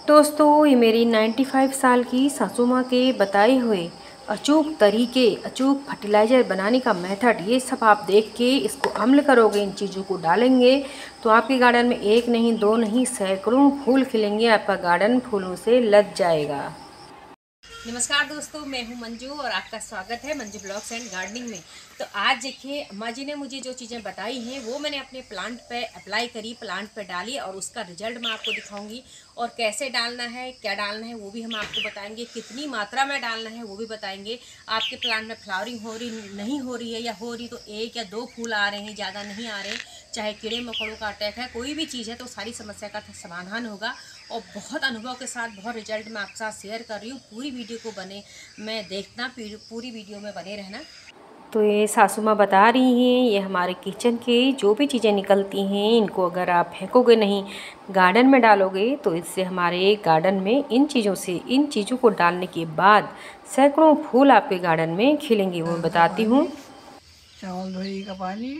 दोस्तों, ये मेरी 95 साल की सासू माँ के बताए हुए अचूक तरीके, अचूक फर्टिलाइज़र बनाने का मेथड, ये सब आप देख के इसको अमल करोगे, इन चीज़ों को डालेंगे तो आपके गार्डन में एक नहीं, दो नहीं, सैकड़ों फूल खिलेंगे। आपका गार्डन फूलों से लद जाएगा। नमस्कार दोस्तों, मैं हूं मंजू और आपका स्वागत है मंजू ब्लॉग्स एंड गार्डनिंग में। तो आज देखिए, अम्मा जी ने मुझे जो चीज़ें बताई हैं वो मैंने अपने प्लांट पे अप्लाई करी, प्लांट पे डाली और उसका रिजल्ट मैं आपको दिखाऊंगी। और कैसे डालना है, क्या डालना है वो भी हम आपको बताएंगे, कितनी मात्रा में डालना है वो भी बताएंगे। आपके प्लांट में फ्लावरिंग हो रही नहीं हो रही है, या हो रही तो एक या दो फूल आ रहे हैं, ज़्यादा नहीं आ रहे, चाहे कीड़े मकोड़ों का अटैक है, कोई भी चीज़ है, तो सारी समस्या का समाधान होगा। और बहुत अनुभव के साथ, बहुत रिजल्ट मैं आपके साथ शेयर कर रही हूँ। पूरी वीडियो को मैं देखना, पूरी वीडियो में बने रहना। तो ये सासू माँ बता रही हैं, ये हमारे किचन के जो भी चीज़ें निकलती हैं, इनको अगर आप फेंकोगे नहीं, गार्डन में डालोगे, तो इससे हमारे गार्डन में इन चीज़ों को डालने के बाद सैकड़ों फूल आपके गार्डन में खिलेंगे। वो मैं बताती हूँ। चावल धोई का पानी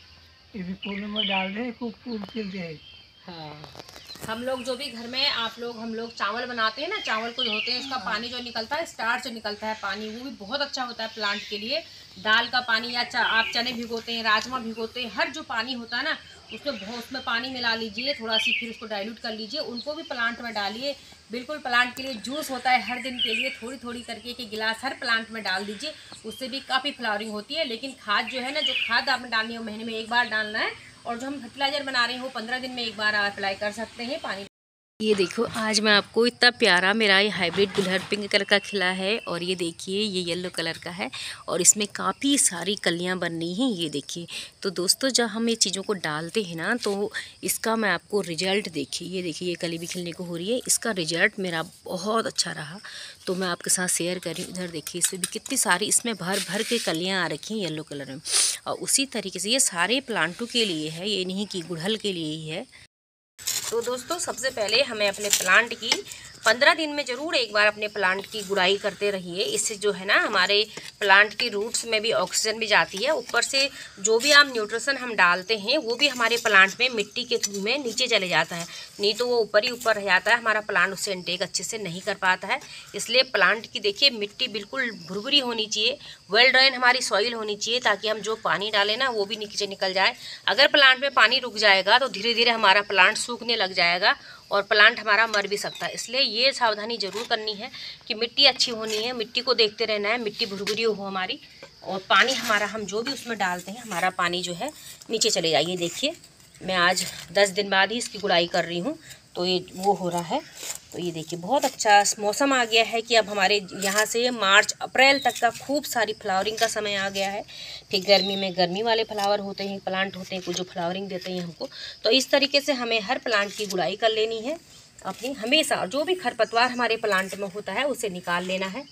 ये भी फूलों में डाल दें, खूब फूल खिल जाए। हाँ, हम लोग जो भी घर में हम लोग चावल बनाते हैं ना, चावल को धोते हैं, इसका पानी जो निकलता है, स्टार्च जो निकलता है पानी, वो भी बहुत अच्छा होता है प्लांट के लिए। दाल का पानी, या आप चने भिगोते हैं, राजमा भिगोते हैं, हर जो पानी होता है ना, उसमें पानी मिला लीजिए थोड़ा सी, फिर उसको डाइल्यूट कर लीजिए, उनको भी प्लांट में डालिए। बिल्कुल प्लांट के लिए जूस होता है, हर दिन के लिए थोड़ी थोड़ी करके एक गिलास हर प्लांट में डाल दीजिए, उससे भी काफ़ी फ्लावरिंग होती है। लेकिन खाद जो है ना, जो खाद आपने डालनी है महीने में एक बार डालना है, और जो हम फर्टिलाइजर बना रहे हैं वो 15 दिन में एक बार आप अप्लाई कर सकते हैं पानी। ये देखो, आज मैं आपको इतना प्यारा मेरा ये हाइब्रिड गुलहर पिंक कलर का खिला है, और ये देखिए ये येलो कलर का है, और इसमें काफ़ी सारी कलियां बननी हैं, ये देखिए। तो दोस्तों, जब हम ये चीज़ों को डालते हैं ना, तो इसका मैं आपको रिजल्ट देखिए, ये देखिए ये कली भी खिलने को हो रही है, इसका रिजल्ट मेरा बहुत अच्छा रहा, तो मैं आपके साथ शेयर कर रही हूँ। इधर देखिए, इसमें भी कितनी सारी, इसमें भर भर के कलियाँ आ रखी हैं येलो कलर में। और उसी तरीके से ये सारे प्लांटों के लिए है, ये नहीं कि गुड़हल के लिए ही है। तो दोस्तों, सबसे पहले हमें अपने प्लांट की 15 दिन में ज़रूर एक बार अपने प्लांट की गुड़ाई करते रहिए। इससे जो है ना, हमारे प्लांट की रूट्स में भी ऑक्सीजन भी जाती है, ऊपर से जो भी हम न्यूट्रिशन हम डालते हैं वो भी हमारे प्लांट में मिट्टी के थ्रू में नीचे चले जाता है, नहीं तो वो ऊपर ही ऊपर रह जाता है, हमारा प्लांट उससे इनटेक अच्छे से नहीं कर पाता है। इसलिए प्लांट की देखिए मिट्टी बिल्कुल भुरभुरी होनी चाहिए, वेल ड्रेन हमारी सॉइल होनी चाहिए, ताकि हम जो पानी डालें ना वो भी नीचे निकल जाए। अगर प्लांट में पानी रुक जाएगा तो धीरे धीरे हमारा प्लांट सूखने लग जाएगा और प्लांट हमारा मर भी सकता है। इसलिए ये सावधानी ज़रूर करनी है कि मिट्टी अच्छी होनी है, मिट्टी को देखते रहना है, मिट्टी भुरभुरी हो हमारी, और पानी हमारा, हम जो भी उसमें डालते हैं, हमारा पानी जो है नीचे चले जाइए। देखिए, मैं आज 10 दिन बाद ही इसकी गुड़ाई कर रही हूँ, तो ये वो हो रहा है। तो ये देखिए, बहुत अच्छा मौसम आ गया है कि अब हमारे यहाँ से मार्च अप्रैल तक का खूब सारी फ्लावरिंग का समय आ गया है। फिर गर्मी में गर्मी वाले फ्लावर होते हैं, प्लांट होते हैं कुछ जो फ्लावरिंग देते हैं हमको। तो इस तरीके से हमें हर प्लांट की गुड़ाई कर लेनी है अपनी, हमेशा जो भी खरपतवार हमारे प्लांट में होता है उसे निकाल लेना है।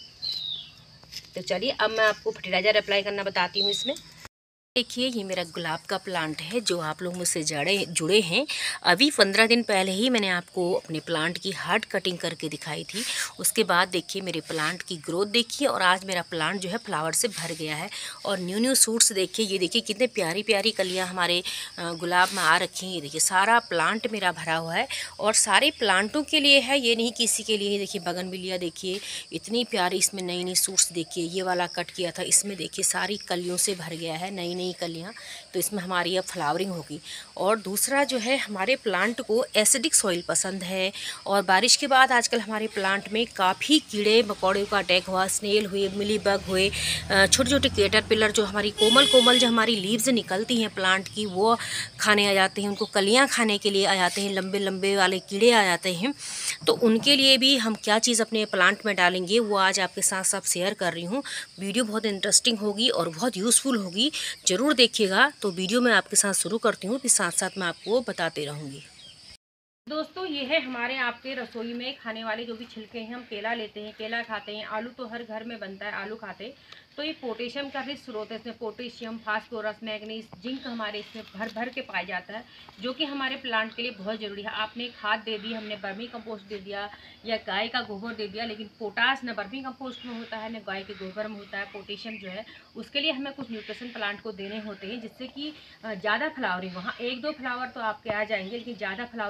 तो चलिए, अब मैं आपको फर्टिलाइज़र अप्लाई करना बताती हूँ इसमें। देखिए, ये मेरा गुलाब का प्लांट है, जो आप लोग मुझसे जुड़े हैं। अभी 15 दिन पहले ही मैंने आपको अपने प्लांट की हार्ड कटिंग करके दिखाई थी। उसके बाद देखिए मेरे प्लांट की ग्रोथ देखिए, और आज मेरा प्लांट जो है फ्लावर से भर गया है, और न्यू न्यू सूट्स देखिए। ये देखिए कितने प्यारी प्यारी कलियाँ हमारे गुलाब में आ रखी हैं। ये देखिए सारा प्लांट मेरा भरा हुआ है, और सारे प्लांटों के लिए है, ये नहीं किसी के लिए। देखिए बगनविलिया देखिए, इतनी प्यारी इसमें नई नई सूट्स देखिए। ये वाला कट किया था, इसमें देखिए सारी कलियों से भर गया है, नई नई कलियाँ, तो इसमें हमारी अब फ्लावरिंग होगी। और दूसरा जो है, हमारे प्लांट को एसिडिक सॉइल पसंद है, और बारिश के बाद आजकल हमारे प्लांट में काफ़ी कीड़े मकोड़े का अटैक हुआ, स्नेल हुए, मिली बग हुए, छोटे छोटे कैटरपिलर, जो हमारी कोमल कोमल जो हमारी लीव्स निकलती हैं प्लांट की, वो खाने आ जाते हैं, उनको कलियाँ खाने के लिए आ जाते हैं, लंबे लंबे वाले कीड़े आ जाते हैं। तो उनके लिए भी हम क्या चीज़ अपने प्लांट में डालेंगे, वो आज आपके साथ सब शेयर कर रही हूँ। वीडियो बहुत इंटरेस्टिंग होगी और बहुत यूज़फुल होगी, ज़रूर देखिएगा। तो वीडियो मैं आपके साथ शुरू करती हूँ, फिर साथ साथ मैं आपको बताते रहूँगी। दोस्तों, ये है हमारे आपके रसोई में खाने वाले जो भी छिलके हैं। हम केला लेते हैं, केला खाते हैं, आलू तो हर घर में बनता है, आलू खाते हैं। तो ये पोटेशियम का भी स्रोत है, इसमें पोटेशियम, फास्फोरस, मैग्नीज, जिंक हमारे इसमें भर भर के पाया जाता है, जो कि हमारे प्लांट के लिए बहुत ज़रूरी है। आपने खाद दे दी, हमने वर्मी कंपोस्ट दे दिया या गाय का गोबर दे दिया, लेकिन पोटास न वर्मी कंपोस्ट में होता है न गाय के गोबर में होता है। पोटेशियम जो है, उसके लिए हमें कुछ न्यूट्रिशन प्लांट को देने होते हैं, जिससे कि ज़्यादा फ्लावरिंग हो। हाँ, एक दो फ्लावर तो आपके आ जाएंगे, लेकिन ज़्यादा फ्लावरिंग नहीं होती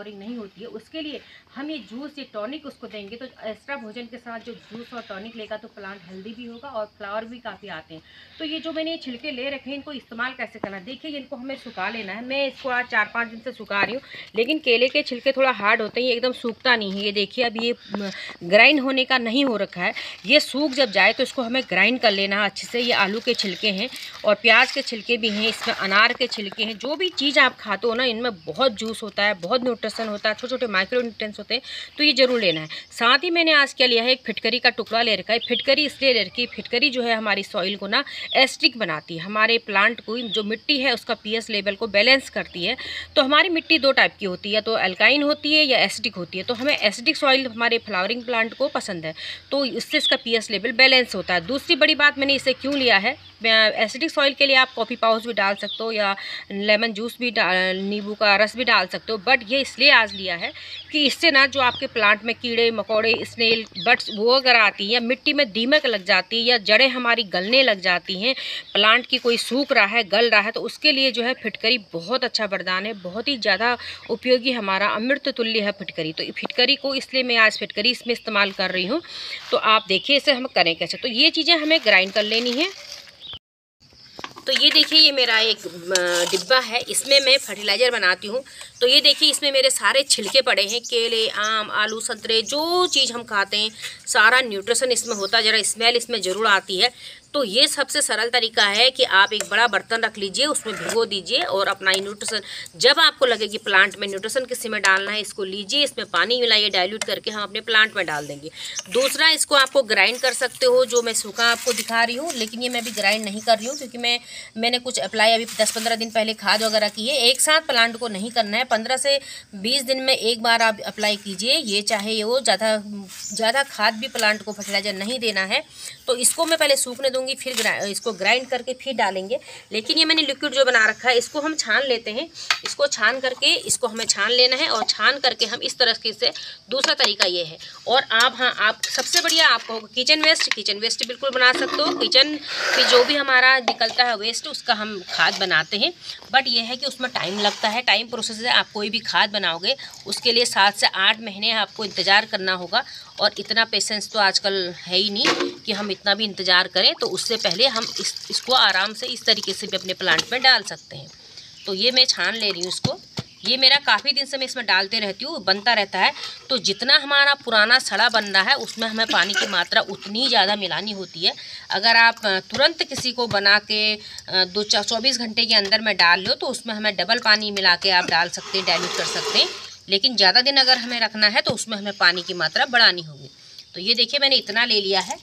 होती है, उसके लिए हम ये जूस, ये टॉनिक उसको देंगे तो एक्स्ट्रा भोजन के साथ जो जूस और टॉनिक लेगा तो प्लांट हेल्दी भी होगा और फ्लावर भी काफ़ी आते हैं। तो ये जो मैंने छिलके ले रखे हैं, इनको इस्तेमाल कैसे करना है, देखिए इनको हमें सुखा लेना है। मैं इसको आज 4-5 दिन से सुखा रही हूँ, लेकिन केले के छिलके थोड़ा हार्ड होते हैं, ये एकदम सूखता नहीं है। ये देखिए अब ये ग्राइंड होने का नहीं हो रखा है। ये सूख जब जाए तो इसको हमें ग्राइंड कर लेना है अच्छे से। ये आलू के छिलके हैं और प्याज के छिलके भी हैं, इसमें अनार के छिलके हैं। जो भी चीज़ आप खाते हो ना, इनमें बहुत जूस होता है, बहुत न्यूट्रिशन होता है, छोटे छोटे माइक्रो न्यूट्रिएंट्स होते हैं, तो ये जरूर लेना है। साथ ही मैंने आज क्या लिया है, एक फिटकरी का टुकड़ा ले रखा है। फिटकरी इसलिए ले रखी है, फिटकरी जो है हमारी सॉइल को ना एसिडिक बनाती है, हमारे प्लांट को जो मिट्टी है उसका पीएच लेवल को बैलेंस करती है। तो हमारी मिट्टी 2 टाइप की होती है, तो अल्काइन होती है या एसिडिक होती है। तो हमें एसिडिक सॉइल हमारे फ्लावरिंग प्लांट को पसंद है, तो इससे इसका पीएच लेवल बैलेंस होता है। दूसरी बड़ी बात मैंने इसे क्यों लिया है, एसिडिक सॉइल के लिए आप कॉफ़ी पाउच भी डाल सकते हो या लेमन जूस भी, नींबू का रस भी डाल सकते हो, बट ये इसलिए आज लिया है कि इससे ना जो आपके प्लांट में कीड़े मकोड़े, स्नेल, बट्स वो अगर आती हैं, या मिट्टी में दीमक लग जाती है, या जड़ें हमारी गलने लग जाती हैं, प्लांट की कोई सूख रहा है, गल रहा है, तो उसके लिए जो है फिटकरी बहुत अच्छा वरदान है, बहुत ही ज़्यादा उपयोगी, हमारा अमृत तुल्य है फिटकरी। तो फिटकरी को इसलिए मैं आज फिटकरी इसमें इस्तेमाल कर रही हूँ। तो आप देखिए इसे हम करें कैसे। तो ये चीज़ें हमें ग्राइंड कर लेनी है। तो ये देखिए ये मेरा एक डिब्बा है, इसमें मैं फर्टिलाइज़र बनाती हूँ। तो ये देखिए इसमें मेरे सारे छिलके पड़े हैं, केले, आम, आलू, संतरे, जो चीज़ हम खाते हैं सारा न्यूट्रिशन इसमें होता है। ज़रा स्मेल इसमें ज़रूर आती है। तो ये सबसे सरल तरीका है कि आप एक बड़ा बर्तन रख लीजिए, उसमें भिगो दीजिए और अपना न्यूट्रिशन, जब आपको लगे कि प्लांट में न्यूट्रिशन किसी में डालना है, इसको लीजिए, इसमें पानी मिलाइए, डाइल्यूट करके हम अपने प्लांट में डाल देंगे। दूसरा, इसको आपको ग्राइंड कर सकते हो, जो मैं सूखा आपको दिखा रही हूँ, लेकिन ये मैं भी ग्राइंड नहीं कर रही हूँ क्योंकि मैंने कुछ अप्लाई अभी 10-15 दिन पहले खाद वगैरह की है। एक साथ प्लांट को नहीं करना है, 15 से 20 दिन में एक बार आप अप्लाई कीजिए। ये चाहे वो ज़्यादा खाद भी प्लांट को फर्टिलाइज़र नहीं देना है। तो इसको मैं पहले सूखने दूंगी, फिर इसको ग्राइंड करके फिर डालेंगे। लेकिन ये मैंने लिक्विड जो बना रखा है, इसको हम छान लेते हैं। इसको छान करके इसको हमें छान लेना है और छान करके हम इस तरह से, दूसरा तरीका ये है। और आप सबसे बढ़िया आपको किचन वेस्ट बिल्कुल बना सकते हो। किचन पे जो भी हमारा निकलता है वेस्ट, उसका हम खाद बनाते हैं, बट ये है कि उसमें टाइम लगता है, टाइम प्रोसेस है। आप कोई भी खाद बनाओगे उसके लिए 7 से 8 महीने आपको इंतज़ार करना होगा, और इतना पेशेंस तो आजकल है ही नहीं कि हम इतना भी इंतज़ार करें। तो उससे पहले हम इसको आराम से इस तरीके से भी अपने प्लांट में डाल सकते हैं। तो ये मैं छान ले रही हूँ इसको। ये मेरा काफ़ी दिन से मैं इसमें डालते रहती हूँ, बनता रहता है। तो जितना हमारा पुराना सड़ा बन रहा है उसमें हमें पानी की मात्रा उतनी ज़्यादा मिलानी होती है। अगर आप तुरंत किसी को बना के 24 घंटे के अंदर में डाल लो तो उसमें हमें डबल पानी मिला के आप डाल सकते हैं, डाइल्यूट कर सकते हैं। लेकिन ज़्यादा दिन अगर हमें रखना है तो उसमें हमें पानी की मात्रा बढ़ानी होगी। तो ये देखिए मैंने इतना ले लिया है,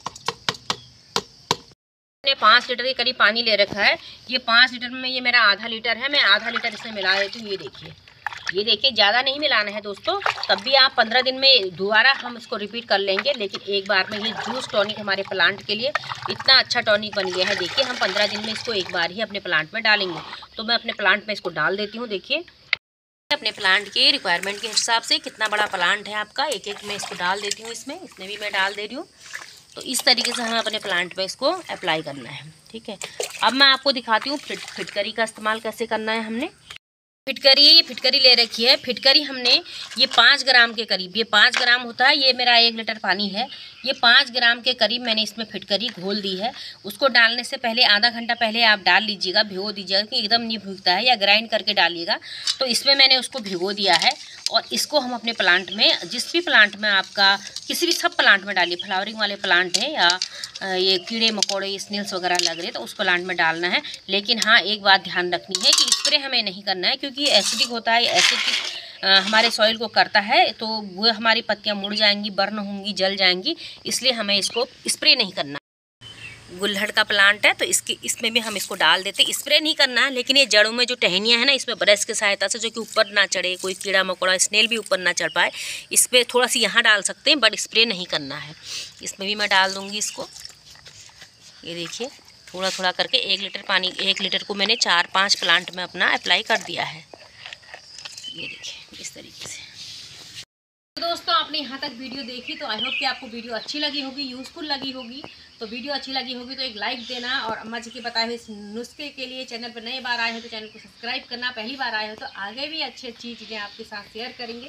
मैंने 5 लीटर के करीब पानी ले रखा है। ये 5 लीटर में ये मेरा आधा लीटर है, मैं आधा लीटर इसमें मिला देती हूँ। ये देखिए ज़्यादा नहीं मिलाना है दोस्तों, तब भी आप 15 दिन में दोबारा हम इसको रिपीट कर लेंगे। लेकिन एक बार में ये जूस टॉनिक हमारे प्लांट के लिए इतना अच्छा टॉनिक बन गया है। देखिए हम 15 दिन में इसको एक बार ही अपने प्लांट में डालेंगे। तो मैं अपने प्लांट में इसको डाल देती हूँ। देखिए अपने प्लांट के रिक्वायरमेंट के हिसाब से कितना बड़ा प्लांट है आपका, एक मैं इसको डाल देती हूँ इसमें भी मैं डाल दे रही हूँ। तो इस तरीके से हमें अपने प्लांट में इसको अप्लाई करना है, ठीक है। अब मैं आपको दिखाती हूँ फिटकरी का इस्तेमाल कैसे करना है। हमने फिटकरी ले रखी है। फिटकरी हमने ये 5 ग्राम के करीब, ये 5 ग्राम होता है, ये मेरा 1 लीटर पानी है, ये 5 ग्राम के करीब मैंने इसमें फिटकरी घोल दी है। उसको डालने से पहले आधा घंटा पहले आप डाल लीजिएगा, भिगो दीजिएगा कि एकदम नहीं भीगता है, या ग्राइंड करके डालिएगा। तो इसमें मैंने उसको भिगो दिया है और इसको हम अपने प्लांट में, जिस भी प्लांट में आपका, किसी भी सब प्लांट में डालिए, फ्लावरिंग वाले प्लांट हैं या ये कीड़े मकोड़े स्नेल्स वगैरह लग रहे हैं तो उस प्लांट में डालना है। लेकिन हाँ एक बात ध्यान रखनी है कि स्प्रे हमें नहीं करना है, क्योंकि एसिडिक होता है, एसिडिक हमारे सॉइल को करता है, तो वो हमारी पत्तियां मुड़ जाएंगी, बर्न होंगी, जल जाएंगी, इसलिए हमें इसको स्प्रे नहीं करना। गुल्हड़ का प्लांट है तो इसमें भी हम इसको डाल देते, स्प्रे नहीं करना है। लेकिन ये जड़ों में जो टहनियाँ हैं ना, इसमें ब्रश की सहायता से, जो कि ऊपर ना चढ़े, कोई कीड़ा मकोड़ा स्नेल भी ऊपर ना चढ़ पाए, इस पर थोड़ा सी यहाँ डाल सकते हैं, बट स्प्रे नहीं करना है। इसमें भी मैं डाल दूँगी इसको। ये देखिए थोड़ा थोड़ा करके 1 लीटर पानी, 1 लीटर को मैंने 4-5 प्लांट में अपना अप्लाई कर दिया है। ये देखिए इस तरीके से। तो दोस्तों आपने यहाँ तक वीडियो देखी, तो आई होप कि आपको वीडियो अच्छी लगी होगी, यूज़फुल लगी होगी। तो वीडियो अच्छी लगी होगी तो एक लाइक देना, और अम्मा जी के बताए हुए इस नुस्खे के लिए चैनल पर नए बार आए हो तो चैनल को सब्सक्राइब करना, पहली बार आए हो तो आगे भी अच्छी अच्छी चीज़ें आपके साथ शेयर करेंगे।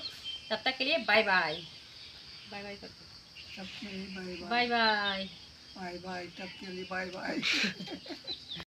तब तक के लिए बाय बाय। बाय बाय कर दो। सबके लिए bye bye. Bye bye. Bye bye, सबके लिए बाय बाय।